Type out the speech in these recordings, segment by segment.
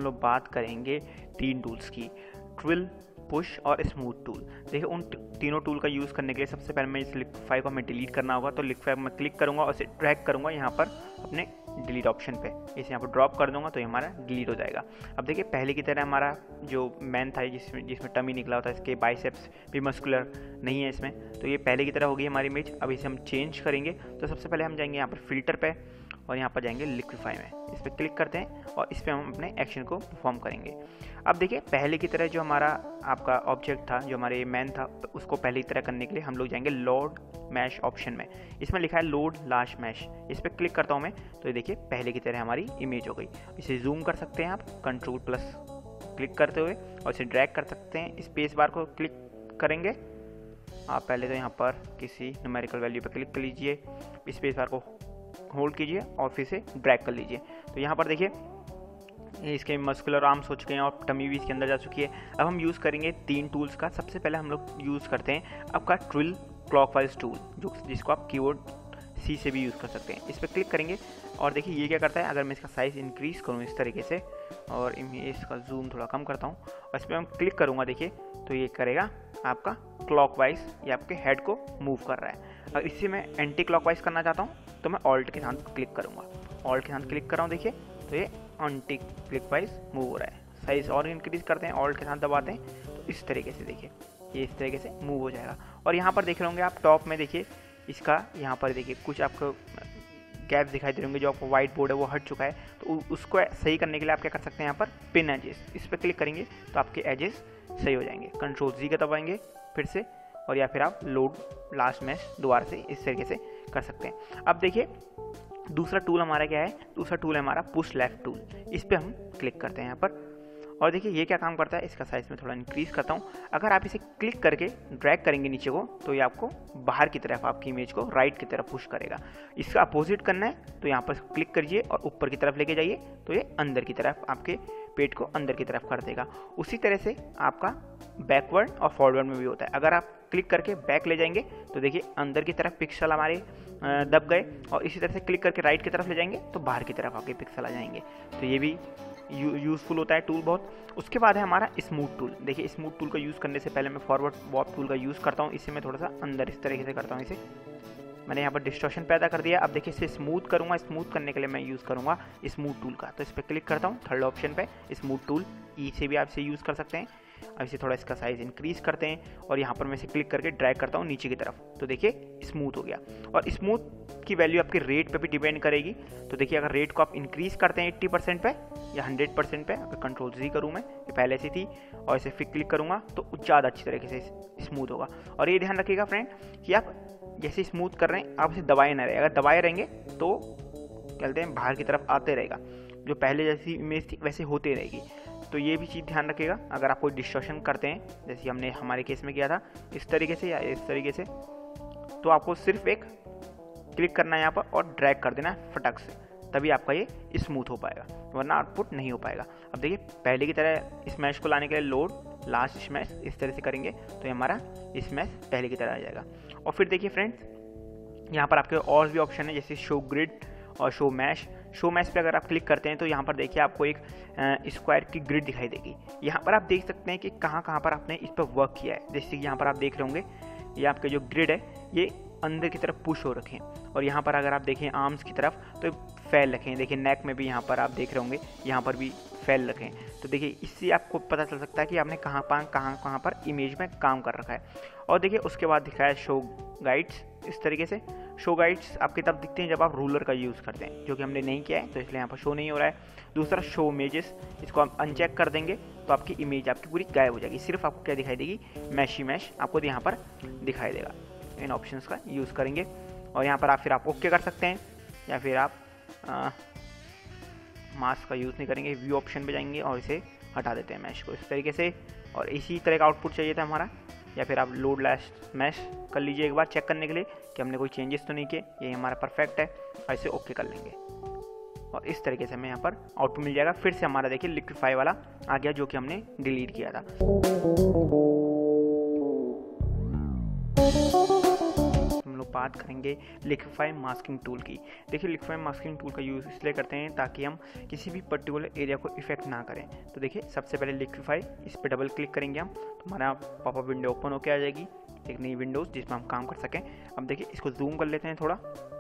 लोग बात करेंगे 3 टूल्स की, ट्विल, पुश और स्मूथ टूल। देखिए उन तीनों टूल का यूज़ करने के लिए सबसे पहले मैं इस लिक्विफाई को हमें डिलीट करना होगा। तो लिक्विफाई में क्लिक करूँगा और इसे ड्रैग करूँगा यहाँ पर अपने डिलीट ऑप्शन पे, इसे यहाँ पर ड्रॉप कर दूंगा तो ये हमारा डिलीट हो जाएगा। अब देखिए पहले की तरह हमारा जो मैन था जिसमें टमी निकला होता है, इसके बाइसेप्स भी मस्कुलर नहीं है इसमें, तो ये पहले की तरह होगी हमारी इमेज। अब इसे हम चेंज करेंगे तो सबसे पहले हम जाएंगे यहाँ पर फिल्टर पे और यहाँ पर जाएंगे लिक्विफाई में, इस पर क्लिक करते हैं और इस पर हम अपने एक्शन को परफॉर्म करेंगे। अब देखिए पहले की तरह जो हमारा आपका ऑब्जेक्ट था, जो हमारे मैन था, तो उसको पहले की तरह करने के लिए हम लोग जाएंगे लोड मैश ऑप्शन में। इसमें लिखा है लोड लास्ट मैश, इस पर क्लिक करता हूँ मैं तो ये देखिए पहले की तरह हमारी इमेज हो गई। इसे जूम कर सकते हैं आप कंट्रोल प्लस क्लिक करते हुए और इसे ड्रैग कर सकते हैं। स्पेस बार को क्लिक करेंगे आप, पहले तो यहाँ पर किसी न्यूमेरिकल वैल्यू पर क्लिक कर लीजिए, स्पेस बार को होल्ड कीजिए और फिर से ड्रैग कर लीजिए। तो यहाँ पर देखिए इसके मस्कुलर आर्म्स हो चुके हैं और टमी भी इसके अंदर जा चुकी है। अब हम यूज़ करेंगे 3 टूल्स का। सबसे पहले हम लोग यूज़ करते हैं आपका ट्विल क्लॉकवाइज टूल, जिसको आप कीबोर्ड C से भी यूज़ कर सकते हैं। इस पर क्लिक करेंगे और देखिए ये क्या करता है, अगर मैं इसका साइज़ इंक्रीज़ करूँ इस तरीके से और इसका जूम थोड़ा कम करता हूँ और इस पर हम क्लिक करूँगा, देखिए तो ये करेगा आपका क्लॉकवाइज, ये आपके हेड को मूव कर रहा है। अगर इससे मैं एंटी क्लॉकवाइज करना चाहता हूँ तो मैं ऑल्ट के साथ क्लिक करूँगा, ऑल्ट के साथ क्लिक कर रहा हूँ, देखिए तो ये एंटी क्लॉकवाइज मूव हो रहा है। साइज़ और इंक्रीज़ करते हैं, ऑल्ट के साथ दबाते हैं तो इस तरीके से देखिए ये इस तरीके से मूव हो जाएगा। और यहाँ पर देख रहे होंगे आप टॉप में, देखिए इसका यहाँ पर देखिए कुछ आपको गैप्स दिखाई दे होंगे, जो आपको वाइट बोर्ड है वो हट चुका है, तो उसको सही करने के लिए आप क्या कर सकते हैं, यहाँ पर पिन एजेस, इस पर क्लिक करेंगे तो आपके एजेस सही हो जाएंगे। कंट्रोल Z का दबाएंगे फिर से और या फिर आप लोड लास्ट मैश दोबारा से इस तरीके से कर सकते हैं। अब देखिए दूसरा टूल हमारा क्या है, दूसरा टूल है हमारा पुश लेफ्ट टूल, इस पर हम क्लिक करते हैं यहाँ पर और देखिए ये क्या काम करता है, इसका साइज़ में थोड़ा इंक्रीज़ करता हूँ। अगर आप इसे क्लिक करके ड्रैग करेंगे नीचे को तो ये आपको बाहर की तरफ आपकी इमेज को राइट की तरफ पुश करेगा। इसका अपोजिट करना है तो यहाँ पर क्लिक करिए और ऊपर की तरफ लेके जाइए तो ये अंदर की तरफ आपके पेट को अंदर की तरफ कर देगा। उसी तरह से आपका बैकवर्ड और फॉरवर्ड में भी होता है। अगर आप क्लिक करके बैक ले जाएंगे तो देखिए अंदर की तरफ पिक्सल हमारे दब गए और इसी तरह से क्लिक करके राइट की तरफ ले जाएंगे तो बाहर की तरफ आपके पिक्सल आ जाएंगे। तो ये भी यूज़फुल होता है टूल बहुत। उसके बाद है हमारा स्मूथ टूल। देखिए स्मूथ टूल का यूज़ करने से पहले मैं फॉरवर्ड वॉप टूल का यूज़ करता हूँ। इससे मैं थोड़ा सा अंदर इस तरीके से करता हूँ, इसे मैंने यहाँ पर डिस्टॉर्शन पैदा कर दिया। अब देखिए इसे स्मूथ करूँगा, स्मूथ करने के लिए मैं यूज़ करूँगा स्मूथ टूल का। तो इस पर क्लिक करता हूँ, थर्ड ऑप्शन पे स्मूथ टूल, ई से भी आप इसे यूज़ कर सकते हैं। अब इसे थोड़ा इसका साइज़ इंक्रीज़ करते हैं और यहाँ पर मैं इसे क्लिक करके ड्रैग करता हूँ नीचे की तरफ, तो देखिए स्मूथ हो गया। और स्मूथ की वैल्यू आपके रेट पे भी डिपेंड करेगी। तो देखिए अगर रेट को आप इंक्रीज़ करते हैं 80% पे या 100% पे, अगर कंट्रोल Z करूँ मैं, ये पहले से थी और इसे फिर क्लिक करूँगा तो ज़्यादा अच्छी तरीके से स्मूथ होगा। और ये ध्यान रखिएगा फ्रेंड कि आप जैसे स्मूथ कर रहे हैं आप इसे दबाए ना रहे, अगर दबाए रहेंगे तो कहते हैं बाहर की तरफ आते रहेगा, जो पहले जैसी इमेज थी वैसे होती रहेगी। तो ये भी चीज़ ध्यान रखिएगा। अगर आप कोई डिस्टॉर्शन करते हैं जैसे हमने हमारे केस में किया था इस तरीके से या इस तरीके से, तो आपको सिर्फ एक क्लिक करना है यहाँ पर और ड्रैग कर देना है फटक से, तभी आपका ये स्मूथ हो पाएगा, वरना आउटपुट नहीं हो पाएगा। अब देखिए पहले की तरह स्मैश को लाने के लिए लोड लास्ट स्मैश इस तरह से करेंगे तो ये हमारा स्मैश पहले की तरह आ जाएगा। और फिर देखिए फ्रेंड्स यहाँ पर आपके और भी ऑप्शन है जैसे शो ग्रिड और शो मैश। शो मैश पे अगर आप क्लिक करते हैं तो यहाँ पर देखिए आपको एक स्क्वायर की ग्रिड दिखाई देगी। यहाँ पर आप देख सकते हैं कि कहाँ कहाँ पर आपने इस पर वर्क किया है। जैसे कि यहाँ पर आप देख रहे होंगे ये आपके जो ग्रिड है ये अंदर की तरफ पुश हो रखे हैं और यहाँ पर अगर आप देखें आर्म्स की तरफ तो फैल रखे हैं। देखिए नेक में भी यहाँ पर आप देख रहे होंगे यहाँ पर भी फैल रखे हैं। तो देखिए इससे आपको पता चल सकता है कि आपने कहाँ पर इमेज में काम कर रखा है। और देखिए उसके बाद दिखाया शो गाइड्स, इस तरीके से शो गाइड्स आपकी तब दिखते हैं जब आप रूलर का यूज़ करते हैं, जो कि हमने नहीं किया है तो इसलिए यहाँ पर शो नहीं हो रहा है। दूसरा शो इमेजेस, इसको आप अनचेक कर देंगे तो आपकी इमेज आपकी पूरी गायब हो जाएगी, सिर्फ आपको क्या दिखाई देगी, मैशी मैश आपको यहाँ पर दिखाई देगा। इन ऑप्शंस का यूज़ करेंगे और यहाँ पर आप फिर आप ओके कर सकते हैं या फिर आप मास्क का यूज़ नहीं करेंगे, व्यू ऑप्शन पे जाएंगे और इसे हटा देते हैं मैश को इस तरीके से। और इसी तरह का आउटपुट चाहिए था हमारा। या फिर आप लोड लास्ट मैश कर लीजिए एक बार चेक करने के लिए कि हमने कोई चेंजेस तो नहीं किए, ये हमारा परफेक्ट है, और इसे ओके कर लेंगे और इस तरीके से हमें यहाँ पर आउटपुट मिल जाएगा। फिर से हमारा देखिए लिक्विफाई वाला आ गया जो कि हमने डिलीट किया था। हम लोग बात करेंगे लिक्विफाई मास्किंग टूल की। देखिए लिक्विफाई मास्किंग टूल का यूज़ इसलिए करते हैं ताकि हम किसी भी पर्टिकुलर एरिया को इफेक्ट ना करें। तो देखिए सबसे पहले लिक्विफाई, इस पर डबल क्लिक करेंगे हम तो हमारा पॉपअप विंडो ओपन होकर आ जाएगी, एक नई विंडोज़ जिसमें हम काम कर सकें। अब देखिए इसको जूम कर लेते हैं थोड़ा,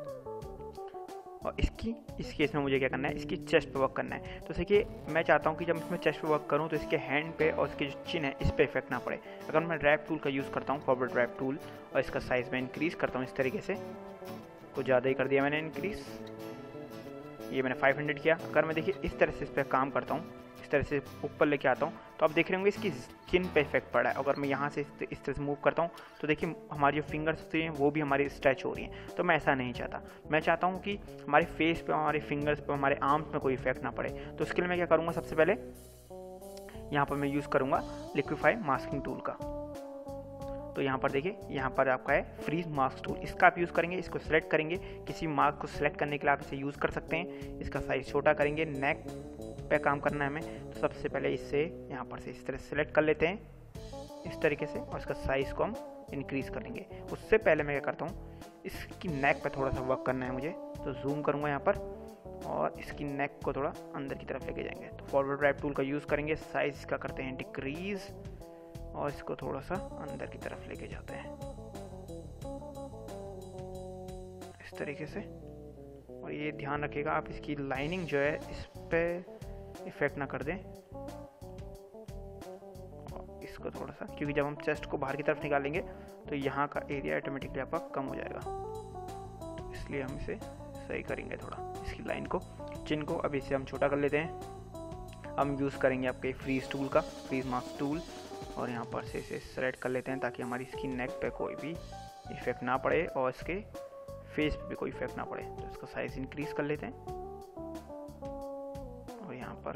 और इस केस में मुझे क्या करना है, इसकी चेस्ट पे वर्क करना है। तो देखिए मैं चाहता हूँ कि जब इसमें चेस्ट पे वर्क करूँ तो इसके हैंड पे और इसके जो चिन है इस पे इफेक्ट ना पड़े। अगर मैं ड्रैग टूल का यूज़ करता हूँ, फॉरवर्ड ड्रैग टूल, और इसका साइज़ मैं इंक्रीज़ करता हूँ इस तरीके से, कुछ ज़्यादा ही कर दिया मैंने इंक्रीज़, ये मैंने 500 किया। अगर मैं देखिए इस तरह से इस पर काम करता हूँ, इस तरह से ऊपर लेके आता हूँ, तो आप देख रहे होंगे इसकी चिन पे इफेक्ट पड़ा है। अगर मैं यहाँ से इस तरह से मूव करता हूँ तो देखिए हमारी जो फिंगर्स होती हैं वो भी हमारी स्ट्रेच हो रही हैं। तो मैं ऐसा नहीं चाहता, मैं चाहता हूँ कि हमारे फेस पे, हमारे फिंगर्स पे, हमारे आर्म्स में कोई इफेक्ट ना पड़े। तो उसके लिए मैं क्या करूँगा, सबसे पहले यहाँ पर मैं यूज़ करूँगा लिक्विफाई मास्किंग टूल का। तो यहाँ पर देखिए, यहाँ पर आपका है फ्रीज मास्क टूल, इसका आप यूज़ करेंगे। इसको सेलेक्ट करेंगे, किसी मास्क को सेलेक्ट करने के लिए आप इसे यूज़ कर सकते हैं। इसका साइज़ छोटा करेंगे, नेक पे काम करना है हमें। तो सबसे पहले इससे यहाँ पर से इस तरह सेलेक्ट कर लेते हैं इस तरीके से, और इसका साइज़ को हम इंक्रीज़ करेंगे। उससे पहले मैं क्या करता हूँ, इसकी नेक पे थोड़ा सा वर्क करना है मुझे, तो जूम करूँगा यहाँ पर और इसकी नेक को थोड़ा अंदर की तरफ लेके जाएंगे। तो फॉरवर्ड ड्राइव टूल का यूज़ करेंगे, साइज़ का करते हैं डिक्रीज़ और इसको थोड़ा सा अंदर की तरफ लेके जाते हैं इस तरीके से। और ये ध्यान रखिएगा आप इसकी लाइनिंग जो है इस पे इफेक्ट ना कर दें, और इसको थोड़ा सा, क्योंकि जब हम चेस्ट को बाहर की तरफ निकालेंगे तो यहाँ का एरिया ऑटोमेटिकली आपका कम हो जाएगा, तो इसलिए हम इसे सही करेंगे थोड़ा इसकी लाइन को, चिन को। अब इसे हम छोटा कर लेते हैं। हम यूज़ करेंगे आपके फ्रीज टूल का, फ्रीज मास्क टूल, और यहाँ पर से इसे सेलेक्ट कर लेते हैं ताकि हमारी इसकी नेक पे कोई भी इफेक्ट ना पड़े और इसके फेस पे भी कोई इफेक्ट ना पड़े। तो इसका साइज़ इंक्रीज़ कर लेते हैं और यहाँ पर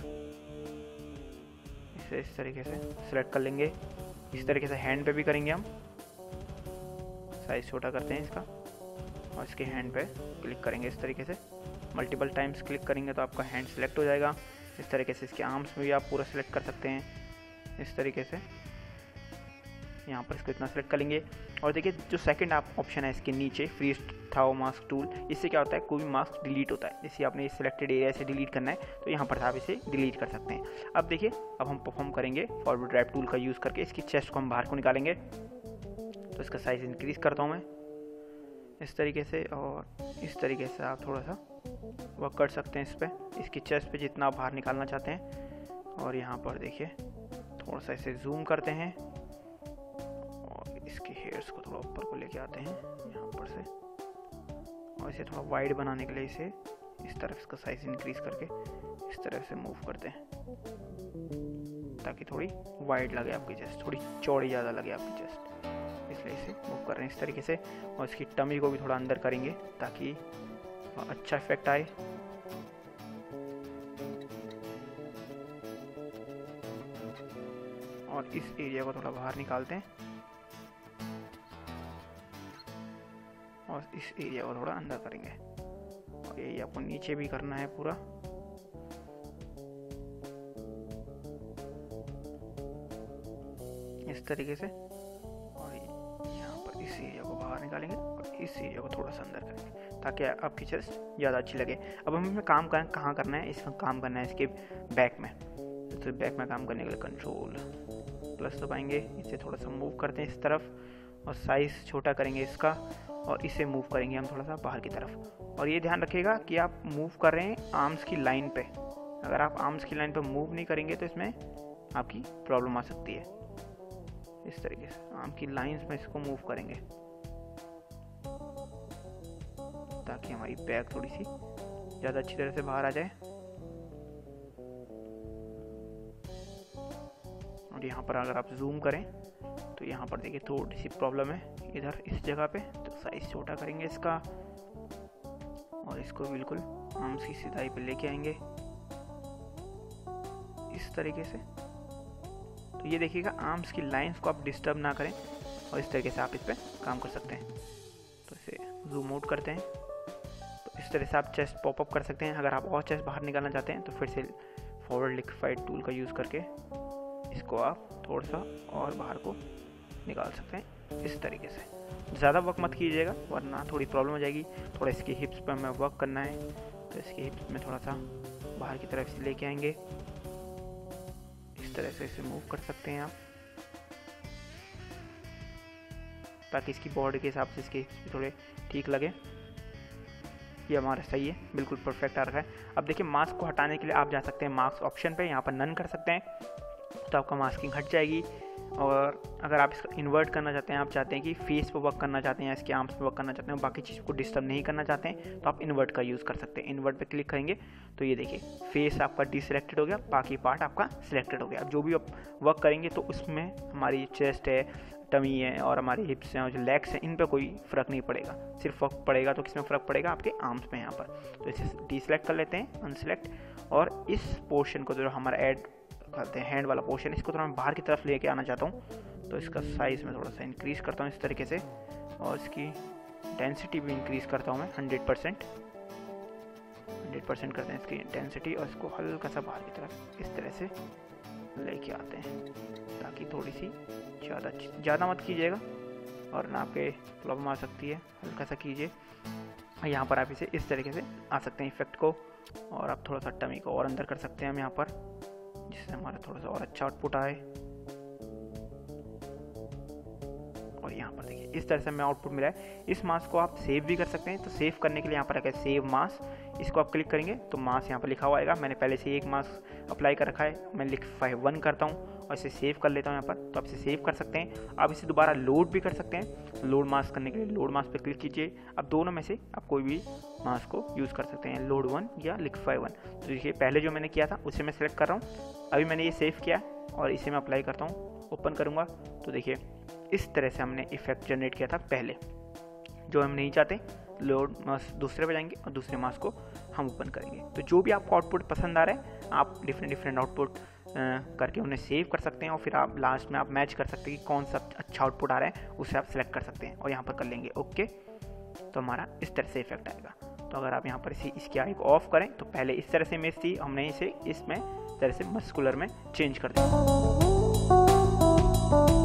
इसे इस तरीके से सेलेक्ट कर लेंगे। इस तरीके से हैंड पे भी करेंगे हम, साइज़ छोटा करते हैं इसका और इसके हैंड पे क्लिक करेंगे इस तरीके से। मल्टीपल टाइम्स क्लिक करेंगे तो आपका हैंड सेलेक्ट हो जाएगा। इस तरीके से इसके आर्म्स में भी आप पूरा सेलेक्ट कर सकते हैं इस तरीके से। यहाँ पर इसको इतना सेलेक्ट कर लेंगे। और देखिए जो सेकंड आप ऑप्शन है इसके नीचे, फ्रीज थाओ मास्क टूल, इससे क्या होता है, कोई भी मास्क डिलीट होता है। जैसे आपने इस सिलेक्टेड एरिया से डिलीट करना है तो यहाँ पर आप इसे डिलीट कर सकते हैं। अब देखिए अब हम परफॉर्म करेंगे फॉरवर्ड ड्राइव टूल का यूज़ करके, इसकी चेस्ट को हम बाहर को निकालेंगे। तो इसका साइज़ इंक्रीज़ करता हूँ मैं इस तरीके से, और इस तरीके से आप थोड़ा सा वर्क कर सकते हैं इस पर, इसकी चेस्ट पे जितना आप बाहर निकालना चाहते हैं। और यहाँ पर देखिए थोड़ा सा इसे जूम करते हैं और इसके हेयर्स को थोड़ा ऊपर को लेके आते हैं यहाँ पर से, और इसे थोड़ा वाइड बनाने के लिए इसे इस तरफ इसका साइज़ इंक्रीज़ करके इस तरह से मूव करते हैं ताकि थोड़ी वाइड लगे आपकी चेस्ट, थोड़ी चौड़ी ज़्यादा लगे आपकी चेस्ट, इसलिए इसे मूव कर रहे हैं इस तरीके से। और इसकी टमी को भी थोड़ा अंदर करेंगे ताकि अच्छा इफेक्ट आए। और इस एरिया को थोड़ा बाहर निकालते हैं और इस एरिया को थोड़ा अंदर करेंगे, और ये आपको नीचे भी करना है पूरा। इस तरीके से, और यहाँ पर इस एरिया को बाहर निकालेंगे और इस एरिया को थोड़ा सा अंदर करेंगे ताकि आपकी चेस्ट ज़्यादा अच्छी लगे। अब हमें काम कहाँ करना है, इसमें काम करना है इसके बैक में। तो बैक में काम करने के लिए कंट्रोल प्लस दबाएंगे, इसे थोड़ा सा मूव करते हैं इस तरफ और साइज़ छोटा करेंगे इसका, और इसे मूव करेंगे हम थोड़ा सा बाहर की तरफ। और ये ध्यान रखिएगा कि आप मूव कर रहे हैं आर्म्स की लाइन पे। अगर आप आर्म्स की लाइन पे मूव नहीं करेंगे तो इसमें आपकी प्रॉब्लम आ सकती है। इस तरीके से आर्म की लाइंस में इसको मूव करेंगे ताकि हमारी बैक थोड़ी सी ज़्यादा अच्छी तरह से बाहर आ जाए। और यहाँ पर अगर आप जूम करें तो यहाँ पर देखिए थोड़ी सी प्रॉब्लम है इधर इस जगह पे, तो साइज़ छोटा करेंगे इसका और इसको बिल्कुल आर्म्स की सीधाई पे लेके आएंगे इस तरीके से। तो ये देखिएगा आर्म्स की लाइंस को आप डिस्टर्ब ना करें और इस तरीके से आप इस पर काम कर सकते हैं। तो इसे जूम आउट करते हैं, तो इस तरह से आप चेस्ट पॉपअप कर सकते हैं। अगर आप और चेस्ट बाहर निकालना चाहते हैं तो फिर से फॉरवर्ड लिक्विफाइड टूल का यूज़ करके इसको आप थोड़ा सा और बाहर को निकाल सकते हैं इस तरीके से। ज़्यादा वर्क मत कीजिएगा वरना थोड़ी प्रॉब्लम हो जाएगी। थोड़ा इसके हिप्स पर हमें वर्क करना है, तो इसके हिप्स में थोड़ा सा बाहर की तरफ से लेके आएंगे। इस तरह से इसे मूव कर सकते हैं आप, ताकि इसकी बॉडी के हिसाब से इसके हिप्स भी थोड़े ठीक लगे। ये हमारा सही है, बिल्कुल परफेक्ट आ रहा है। अब देखिए मास्क को हटाने के लिए आप जा सकते हैं मास्क ऑप्शन पे, यहाँ पर नन कर सकते हैं तो आपका मास्किंग हट जाएगी। और अगर आप इसका इन्वर्ट करना चाहते हैं, आप चाहते हैं कि फेस पे वर्क करना चाहते हैं या इसके आर्म्स पे वर्क करना चाहते हैं, बाकी चीज़ को डिस्टर्ब नहीं करना चाहते हैं, तो आप इन्वर्ट का यूज़ कर सकते हैं। इन्वर्ट पे क्लिक करेंगे तो ये देखिए फेस आपका डिसलेक्टेड हो गया, बाकी पार्ट आपका सिलेक्टेड हो गया। अब जो भी आप वर्क करेंगे तो उसमें हमारी चेस्ट है, टमी है और हमारी हिप्स हैं और जो लेग्स हैं, इन पे कोई फ़र्क नहीं पड़ेगा। सिर्फ फ़र्क पड़ेगा तो किसमें फ़र्क पड़ेगा, आपके आर्म्स में यहाँ पर। तो इसे डिसलेक्ट कर लेते हैं, अनसेलेक्ट, और इस पोर्शन को जो हमारा ऐड करते हैं हैंड वाला पोर्शन, इसको थोड़ा मैं बाहर की तरफ लेके आना चाहता हूँ। तो इसका साइज़ में थोड़ा सा इंक्रीज़ करता हूँ इस तरीके से, और इसकी डेंसिटी भी इंक्रीज़ करता हूँ मैं 100% करते हैं इसकी डेंसिटी, और इसको हल्का सा बाहर की तरफ इस तरह से लेके आते हैं, ताकि थोड़ी सी ज़्यादा मत कीजिएगा और ना आपके प्रॉब्लम आ सकती है, हल्का सा कीजिए। यहाँ पर आप इसे इस तरीके से आ सकते हैं इफेक्ट को, और आप थोड़ा सा टमी को और अंदर कर सकते हैं हम यहाँ पर, जिससे हमारा थोड़ा सा और अच्छा आउटपुट आए। और यहाँ पर देखिए इस तरह से हमें आउटपुट मिला है। इस मास्क को आप सेव भी कर सकते हैं, तो सेव करने के लिए यहाँ पर आएगा सेव मास्क, इसको आप क्लिक करेंगे तो मास्क यहाँ पर लिखा हुआ आएगा। मैंने पहले से एक मास्क अप्लाई कर रखा है, मैं लिक्विफाई 1 करता हूँ और इसे सेव कर लेता हूँ यहाँ पर। तो आप इसे सेव कर सकते हैं। आप इसे दोबारा लोड भी कर सकते हैं। लोड मास्क करने के लिए लोड मास्क पर क्लिक कीजिए। अब दोनों में से आप कोई भी मास्क को यूज़ कर सकते हैं, लोड 1 या लिक्विफाई 1। तो देखिए पहले जो मैंने किया था उसे मैं सेलेक्ट कर रहा हूँ। अभी मैंने ये सेव किया और इसे मैं अप्लाई करता हूँ, ओपन करूँगा तो देखिए इस तरह से हमने इफेक्ट जनरेट किया था पहले। जो हम नहीं चाहते, लोड मास्क दूसरे पे जाएंगे और दूसरे मास्क को हम ओपन करेंगे। तो जो भी आपको आउटपुट पसंद आ रहा है, आप डिफरेंट आउटपुट करके उन्हें सेव कर सकते हैं, और फिर आप लास्ट में आप मैच कर सकते हैं कि कौन सा अच्छा आउटपुट आ रहा है, उसे आप सेलेक्ट कर सकते हैं और यहाँ पर कर लेंगे ओके। तो हमारा इस तरह से इफेक्ट आएगा। तो अगर आप यहाँ पर इसकी आईक ऑफ करें तो पहले इस तरह से इमेज थी, हमने इसे इसमें तरह से मस्कुलर में चेंज कर दिया।